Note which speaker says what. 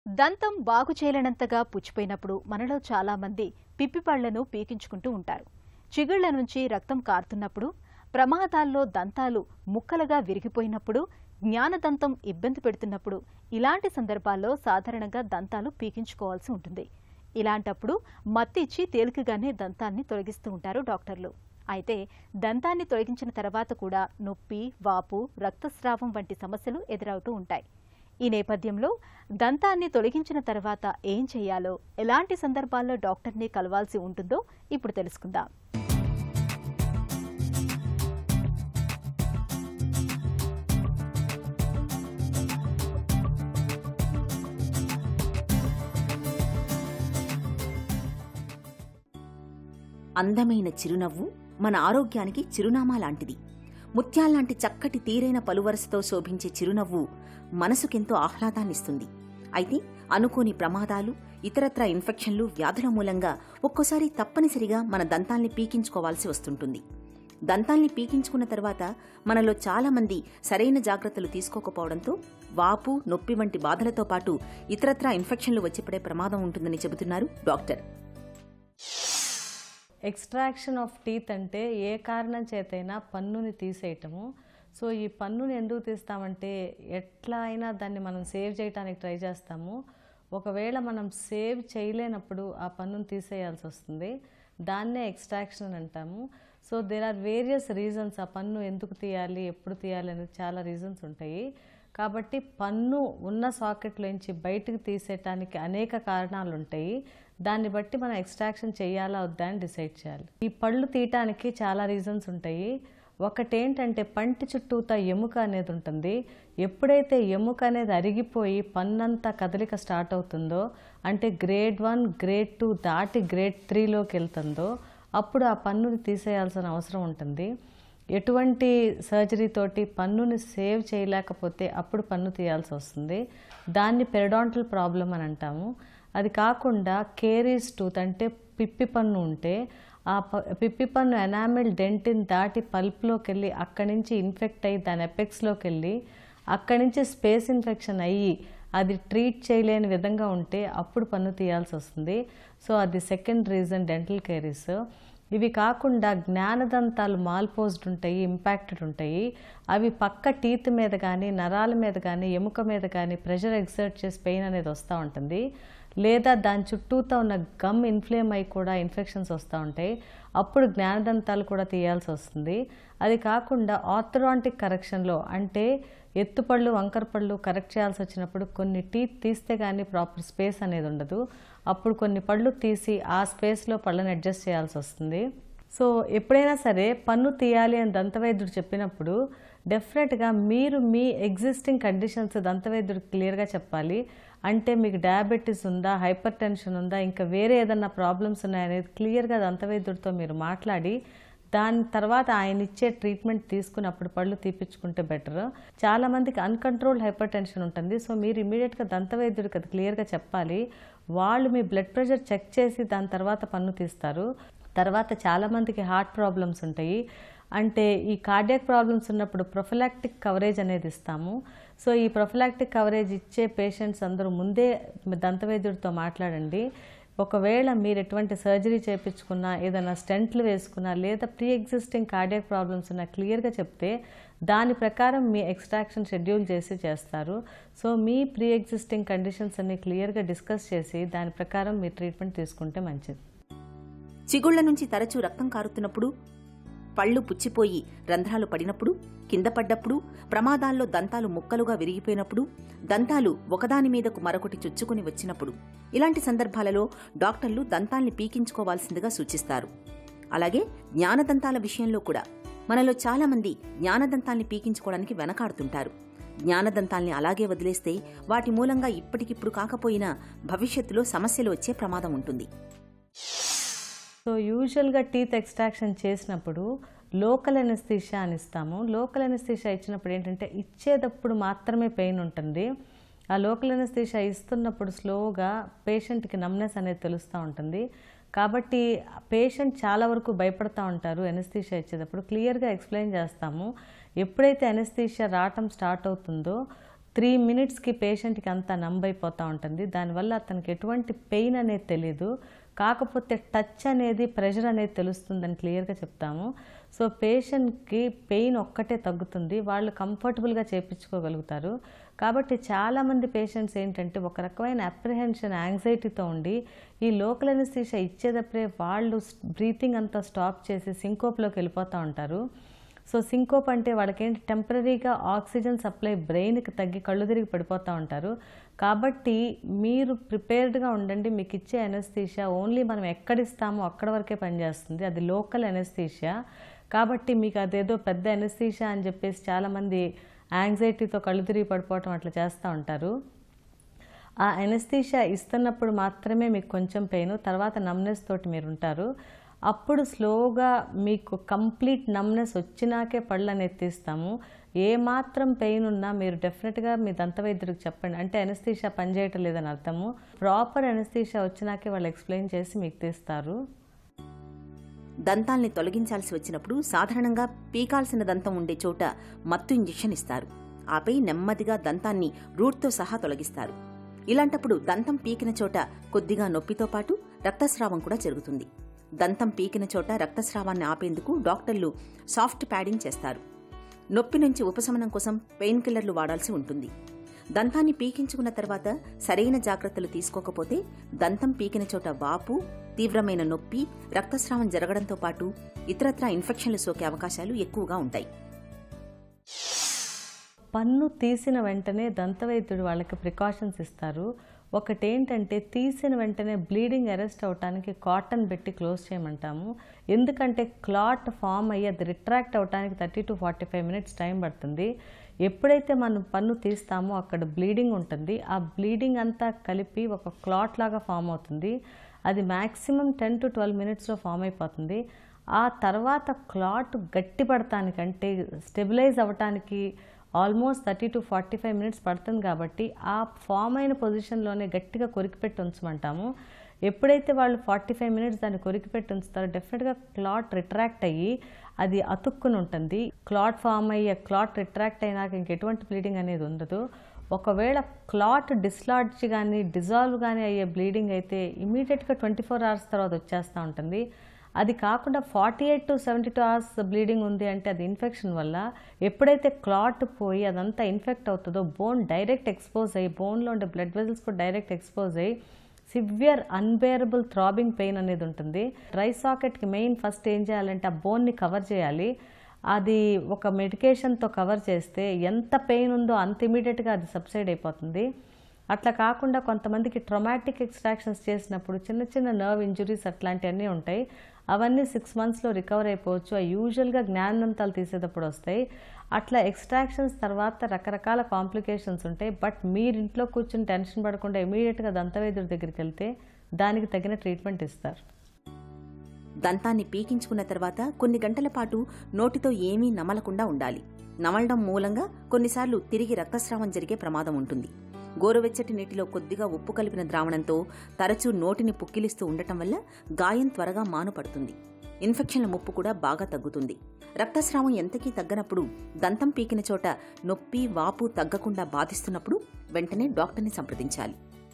Speaker 1: దంతం బాగు చేయలేనంతగా పుచ్చిపోయినప్పుడు మనలో చాలా మంది పిప్పిపళ్లను పీకించుకుంటూ ఉంటారు. చిగుళ్ల నుంచి రక్తం కారుతున్నప్పుడు, ప్రమాదాల్లో దంతాలు ముక్కలుగా విరిగిపోయినప్పుడు, జ్ఞానదంతం ఇబ్బంది పెడుతున్నప్పుడు ఇలాంటి సందర్భాల్లో సాధారణంగా దంతాలు పీకించుకోవాల్సి ఉంటుంది. ఇలాంటప్పుడు మత్తి ఇచ్చి తేలికగానే దంతాన్ని తొలగిస్తూ ఉంటారు డాక్టర్లు. అయితే దంతాన్ని తొలగించిన తర్వాత కూడా నొప్పి, వాపు, రక్తస్రావం వంటి సమస్యలు ఎదురవుతూ ఉంటాయి. ఈ నేపథ్యంలో దంతాన్ని తొలగించిన తర్వాత ఏం చేయాలో, ఎలాంటి సందర్భాల్లో డాక్టర్ని కలవాల్సి ఉంటుందో ఇప్పుడు తెలుసుకుందాం.
Speaker 2: అందమైన చిరునవ్వు మన ఆరోగ్యానికి చిరునామా లాంటిది. ముత్యాల్లాంటి చక్కటి తీరైన పలువరసతో శోభించే చిరునవ్వు మనసుకెంతో ఆహ్లాదాన్నిస్తుంది. అయితే అనుకోని ప్రమాదాలు, ఇతరత్రా ఇన్ఫెక్షన్లు, వ్యాధుల మూలంగా ఒక్కోసారి తప్పనిసరిగా మన దంతాల్ని పీకించుకోవాల్సి వస్తుంటుంది. దంతాల్ని పీకించుకున్న తర్వాత మనలో చాలా మంది సరైన జాగ్రత్తలు తీసుకోకపోవడంతో వాపు, నొప్పి వంటి బాధలతో పాటు ఇతరత్రా ఇన్ఫెక్షన్లు వచ్చి పడే ప్రమాదం ఉంటుందని చెబుతున్నారు డాక్టర్.
Speaker 3: ఎక్స్ట్రాక్షన్ ఆఫ్ టీత్ అంటే ఏ కారణం చేతైనా పన్నుని తీసేయటము. సో ఈ పన్నుని ఎందుకు తీస్తామంటే ఎట్లా అయినా దాన్ని మనం సేవ్ చేయడానికి ట్రై చేస్తాము. ఒకవేళ మనం సేవ్ చేయలేనప్పుడు ఆ పన్నుని తీసేయాల్సి వస్తుంది. దాన్నే ఎక్స్ట్రాక్షన్ అని అంటాము. So there are various reasons. ఆ పన్ను ఎందుకు తీయాలి, ఎప్పుడు తీయాలి అనేది చాలా రీజన్స్ ఉంటాయి. కాబట్టి పన్ను ఉన్న సాకెట్లోంచి బయటకు తీసేయటానికి అనేక కారణాలు ఉంటాయి. దాన్ని బట్టి మనం ఎక్స్ట్రాక్షన్ చేయాలా వద్దా అని డిసైడ్ చేయాలి. ఈ పళ్ళు తీయటానికి చాలా రీజన్స్ ఉంటాయి. ఒకటేంటంటే పంటి చుట్టూతా ఎముక అనేది ఉంటుంది. ఎప్పుడైతే ఎముక అనేది అరిగిపోయి పన్నంతా కదలిక స్టార్ట్ అవుతుందో, అంటే గ్రేడ్ 1, గ్రేడ్ 2 దాటి గ్రేడ్ 3లోకి వెళ్తుందో అప్పుడు ఆ పన్నుని తీసేయాల్సిన అవసరం ఉంటుంది. ఎటువంటి సర్జరీతోటి పన్నుని సేవ్ చేయలేకపోతే అప్పుడు పన్ను తీయాల్సి వస్తుంది. దాన్ని పెరిడాంటల్ ప్రాబ్లం అని అంటాము. అది కాకుండా కేరీస్ టూత్ అంటే పిప్పి పన్ను ఉంటే ఆ పిప్పి పన్ను ఎనామిల్ డెంటిన్ దాటి పల్ప్లోకి వెళ్ళి అక్కడి నుంచి ఇన్ఫెక్ట్ అయ్యి దాని ఎపెక్స్లోకి వెళ్ళి అక్కడి నుంచి స్పేస్ ఇన్ఫెక్షన్ అయ్యి అది ట్రీట్ చేయలేని విధంగా ఉంటే అప్పుడు పన్ను తీయాల్సి వస్తుంది. సో అది సెకండ్ రీజన్ డెంటల్ కేరీస్. ఇవి కాకుండా జ్ఞానదంతాలు మాల్పోజ్డ్ ఉంటాయి, ఇంపాక్టెడ్ ఉంటాయి. అవి పక్క టీత్ మీద కానీ, నరాల మీద కానీ, ఎముక మీద కానీ ప్రెషర్ ఎగ్జర్ట్ చేసి పెయిన్ అనేది వస్తూ ఉంటుంది. లేదా దాని చుట్టూతో ఉన్న గమ్ ఇన్ఫ్లేమ్ అయి కూడా ఇన్ఫెక్షన్స్ వస్తూ ఉంటాయి. అప్పుడు జ్ఞానదంతాలు కూడా తీయాల్సి వస్తుంది. అది కాకుండా ఆర్థోడాంటిక్ కరెక్షన్లో అంటే ఎత్తుపళ్ళు, వంకరపళ్ళు కరెక్ట్ చేయాల్సి వచ్చినప్పుడు కొన్ని టీత్ తీస్తే కానీ ప్రాపర్ స్పేస్ అనేది ఉండదు. అప్పుడు కొన్ని పళ్ళు తీసి ఆ స్పేస్లో పళ్ళని అడ్జస్ట్ చేయాల్సి వస్తుంది. సో ఎప్పుడైనా సరే పన్ను తీయాలి అని దంతవైద్యుడు చెప్పినప్పుడు డెఫినెట్గా మీరు మీ ఎగ్జిస్టింగ్ కండిషన్స్ దంతవైద్యుడికి క్లియర్గా చెప్పాలి. అంటే మీకు డయాబెటీస్ ఉందా, హైపర్ టెన్షన్ ఉందా, ఇంకా వేరే ఏదన్నా ప్రాబ్లమ్స్ ఉన్నాయనేది క్లియర్గా దంతవైద్యుడితో మీరు మాట్లాడి దాని తర్వాత ఆయన ఇచ్చే ట్రీట్మెంట్ తీసుకుని అప్పుడు పళ్ళు తీపించుకుంటే బెటర్. చాలామందికి అన్కంట్రోల్డ్ హైపర్ టెన్షన్ ఉంటుంది. సో మీరు ఇమీడియట్గా దంతవైద్యుడికి అది క్లియర్గా చెప్పాలి. వాళ్ళు మీ బ్లడ్ ప్రెషర్ చెక్ చేసి దాని తర్వాత పన్ను తీస్తారు. తర్వాత చాలామందికి హార్ట్ ప్రాబ్లమ్స్ ఉంటాయి. అంటే ఈ కార్డియాక్ ప్రాబ్లమ్స్ ఉన్నప్పుడు ప్రొఫిలాక్టిక్ కవరేజ్ అనేది ఇస్తాము. సో ఈ ప్రొఫిలాక్టిక్ కవరేజ్ ఇచ్చే పేషెంట్స్ అందరూ ముందే దంతవైద్యుడితో మాట్లాడండి. ఒకవేళ మీరు ఎటువంటి సర్జరీ చేయించుకున్నా, ఏదైనా స్టెంట్లు వేసుకున్నా, లేదా ప్రీ ఎగ్జిస్టింగ్ కార్డియాక్ ప్రాబ్లమ్స్ ఉన్నా క్లియర్గా చెప్తే దాని ప్రకారం మీ ఎక్స్ట్రాక్షన్ షెడ్యూల్ చేసి చేస్తారు. సో మీ ప్రీ ఎగ్జిస్టింగ్ కండిషన్స్ అన్ని క్లియర్గా డిస్కస్ చేసి దాని ప్రకారం మీరు ట్రీట్మెంట్ తీసుకుంటే మంచిది.
Speaker 2: చిగుళ్ల నుంచి తరచూ రక్తం కారుతున్నప్పుడు, పళ్ళు పుచ్చిపోయి రంధ్రాలు పడినప్పుడు, కింద పడ్డప్పుడు, ప్రమాదాల్లో దంతాలు ముక్కలుగా విరిగిపోయినప్పుడు, దంతాలు ఒకదాని మీదకు మరొకటి చుచ్చుకుని వచ్చినప్పుడు ఇలాంటి సందర్భాలలో డాక్టర్లు దంతాల్ని పీకించుకోవాల్సిందిగా సూచిస్తారు. అలాగే జ్ఞానదంతాల విషయంలో కూడా మనలో చాలామంది జ్ఞానదంతాల్ని పీకించుకోవడానికి వెనకాడుతుంటారు. జ్ఞానదంతాల్ని అలాగే వదిలేస్తే వాటి మూలంగా ఇప్పటికిప్పుడు కాకపోయినా భవిష్యత్తులో సమస్యలు వచ్చే ప్రమాదం ఉంటుంది.
Speaker 3: సో యూజువల్గా టీత్ ఎక్స్ట్రాక్షన్ చేసినప్పుడు లోకల్ ఎనస్థీషియా అని ఇస్తాము. లోకల్ ఎనస్థీషియా ఇచ్చినప్పుడు ఏంటంటే ఇచ్చేటప్పుడు మాత్రమే పెయిన్ ఉంటుంది. ఆ లోకల్ ఎనస్థీషియా ఇస్తున్నప్పుడు స్లోగా పేషెంట్కి నమ్నెస్ అనేది తెలుస్తూ ఉంటుంది. కాబట్టి పేషెంట్ చాలా వరకు భయపడతా ఉంటారు. ఎనస్థీషియా ఇచ్చేటప్పుడు క్లియర్గా ఎక్స్ప్లెయిన్ చేస్తాము. ఎప్పుడైతే ఎనస్థీషియా రావటం స్టార్ట్ అవుతుందో 3 మినిట్స్కి పేషెంట్కి అంతా నంబైపోతూ ఉంటుంది. దానివల్ల అతనికి ఎటువంటి పెయిన్ అనేది తెలీదు. కాకపోతే టచ్ అనేది, ప్రెషర్ అనేది తెలుస్తుందని క్లియర్గా చెప్తాము. సో పేషెంట్కి పెయిన్ ఒక్కటే తగ్గుతుంది, వాళ్ళు కంఫర్టబుల్గా చేయించుకోగలుగుతారు. కాబట్టి చాలామంది పేషెంట్స్ ఏంటంటే ఒక రకమైన అప్రిహెన్షన్, యాంగ్జైటీతో ఉండి ఈ లోకల్ ఎనస్థీషియా ఇచ్చేటప్పుడే వాళ్ళు బ్రీతింగ్ అంతా స్టాప్ చేసి సింకోప్లోకి వెళ్ళిపోతూ ఉంటారు. సో సింకోప్ అంటే వాళ్ళకేంటి, టెంపరీగా ఆక్సిజన్ సప్లై బ్రెయిన్కి తగ్గి కళ్ళు తిరిగి పడిపోతూ ఉంటారు. కాబట్టి మీరు ప్రిపేర్డ్గా ఉండండి. మీకు ఇచ్చే ఎనస్థీషియా ఓన్లీ మనం ఎక్కడిస్తామో అక్కడ వరకే పనిచేస్తుంది, అది లోకల్ ఎనస్థీషియా. కాబట్టి మీకు అదేదో పెద్ద ఎనస్థీషియా అని చెప్పేసి చాలామంది యాంగ్జైటీతో కళ్ళు తిరిగి పడిపోవటం అట్లా చేస్తూ ఉంటారు. ఆ ఎనస్థీషియా ఇస్తున్నప్పుడు మాత్రమే మీకు కొంచెం పెయిన్, తర్వాత నమ్నెస్ తోటి మీరు ఉంటారు. అప్పుడు స్లోగా మీకు కంప్లీట్ నమ్నెస్ వచ్చినాకే పళ్ళు అనేది తీస్తాము. ఏమాత్రం పెయిన్ ఉన్నా మీరు డెఫినెట్గా మీ దంతవైద్యుడికి చెప్పండి. అంటే ఎనస్థీషియా పనిచేయటం లేదని అర్థము. ప్రాపర్ ఎనస్థీషియా వచ్చినాకే వాళ్ళు ఎక్స్ప్లెయిన్ చేసి మీకు తీస్తారు.
Speaker 2: దంతాల్ని తొలగించాల్సి వచ్చినప్పుడు సాధారణంగా పీకాల్సిన దంతం ఉండే చోట మత్తు ఇంజెక్షన్ ఇస్తారు. ఆపై నెమ్మదిగా దంతాన్ని రూట్తో సహా తొలగిస్తారు. ఇలాంటప్పుడు దంతం పీకిన చోట కొద్దిగా నొప్పితో పాటు రక్తస్రావం కూడా జరుగుతుంది. దంతం పీకిన చోట రక్తస్రావాన్ని ఆపేందుకు డాక్టర్లు సాఫ్ట్ ప్యాడింగ్ చేస్తారు. నొప్పి నుంచి ఉపశమనం కోసం పెయిన్ కిల్లర్లు వాడాల్సి ఉంటుంది. దంతాన్ని పీకించుకున్న తర్వాత సరైన జాగ్రత్తలు తీసుకోకపోతే దంతం పీకిన చోట వాపు, తీవ్రమైన నొప్పి, రక్తస్రావం జరగడంతో పాటు ఇతరత్రా ఇన్ఫెక్షన్లు సోకే అవకాశాలు ఎక్కువగా ఉంటాయి.
Speaker 3: పన్ను తీసిన వెంటనే దంతవైద్యుడు వాళ్ళకి ప్రికాషన్స్ ఇస్తారు. ఒకటేంటంటే తీసిన వెంటనే బ్లీడింగ్ అరెస్ట్ అవడానికి కాటన్ పెట్టి క్లోజ్ చేయమంటాము. ఎందుకంటే క్లాట్ ఫామ్ అయ్యి అది రిట్రాక్ట్ అవడానికి 30 to 45 మినిట్స్ టైం పడుతుంది. ఎప్పుడైతే మనం పన్ను తీస్తామో అక్కడ బ్లీడింగ్ ఉంటుంది. ఆ బ్లీడింగ్ అంతా కలిపి ఒక క్లాట్ లాగా ఫామ్ అవుతుంది. అది మ్యాక్సిమం 10 to 12 మినిట్స్లో ఫామ్ అయిపోతుంది. ఆ తర్వాత క్లాట్ గట్టిపడటానికంటే స్టెబిలైజ్ అవ్వటానికి ఆల్మోస్ట్ 30 to 45 మినిట్స్ పడుతుంది. కాబట్టి ఆ ఫామ్ అయిన పొజిషన్లోనే గట్టిగా కొరికిపెట్టి ఉంచమంటాము. ఎప్పుడైతే వాళ్ళు 45 మినిట్స్ దాన్ని కొరికిపెట్టి ఉంచుతారో డెఫినెట్గా క్లాట్ రిట్రాక్ట్ అయ్యి అది అతుక్కుని ఉంటుంది. క్లాట్ ఫామ్ అయ్యి క్లాట్ రిట్రాక్ట్ అయినాక ఇంకెటువంటి బ్లీడింగ్ అనేది ఉండదు. ఒకవేళ క్లాట్ డిస్లాడ్జ్ కానీ డిజాల్వ్ కానీ అయ్యే బ్లీడింగ్ అయితే ఇమీడియట్గా 24 hours తర్వాత వచ్చేస్తూ ఉంటుంది. అది కాకుండా 48 to 72 hours బ్లీడింగ్ ఉంది అంటే అది ఇన్ఫెక్షన్ వల్ల. ఎప్పుడైతే క్లాట్ పోయి అదంతా ఇన్ఫెక్ట్ అవుతుందో బోన్ డైరెక్ట్ ఎక్స్పోజ్ అయ్యి, బోన్లో ఉండే బ్లడ్ వెజల్స్ కూడా డైరెక్ట్ ఎక్స్పోజ్ అయ్యి సివియర్ అన్బేరబుల్ థ్రాబింగ్ పెయిన్ అనేది ఉంటుంది. డ్రై సాకెట్కి మెయిన్ ఫస్ట్ ఏం చేయాలంటే ఆ బోన్ని కవర్ చేయాలి. అది ఒక మెడికేషన్తో కవర్ చేస్తే ఎంత పెయిన్ ఉందో అంత ఇమీడియట్గా అది సబ్సైడ్ అయిపోతుంది. అట్లా కాకుండా కొంతమందికి ట్రొమాటిక్ ఎక్స్ట్రాక్షన్స్ చేసినప్పుడు చిన్న చిన్న నర్వ్ ఇంజురీస్ అట్లాంటివన్నీ ఉంటాయి. అవన్నీ 6 monthsలో రికవర్ అయిపోవచ్చు. అవి యూజువల్గా జ్ఞానదంతాలు తీసేటప్పుడు వస్తాయి. అట్లా ఎక్స్ట్రాక్షన్స్ తర్వాత రకరకాల కాంప్లికేషన్స్ ఉంటాయి. బట్ మీరు ఇంట్లో కూర్చొని టెన్షన్ పడకుండా ఇమీడియట్గా దంతవైద్యుడి దగ్గరికి వెళ్తే దానికి తగిన ట్రీట్మెంట్ ఇస్తారు.
Speaker 2: దంతాన్ని పీకించుకున్న తర్వాత కొన్ని గంటల పాటు నోటితో ఏమీ నమలకుండా ఉండాలి. నమలడం మూలంగా కొన్నిసార్లు తిరిగి రక్తస్రావం జరిగే ప్రమాదం ఉంటుంది. గోరువెచ్చటి నీటిలో కొద్దిగా ఉప్పు కలిపిన ద్రావణంతో తరచూ నోటిని పుక్కిలిస్తూ ఉండటం వల్ల గాయం త్వరగా మానుపడుతుంది. ఇన్ఫెక్షన్ల ముప్పు కూడా బాగా తగ్గుతుంది. రక్తస్రావం ఎంతకీ తగ్గనప్పుడు, దంతం పీకిన చోట నొప్పి, వాపు తగ్గకుండా బాధిస్తున్నప్పుడు వెంటనే డాక్టర్ని సంప్రదించాలి.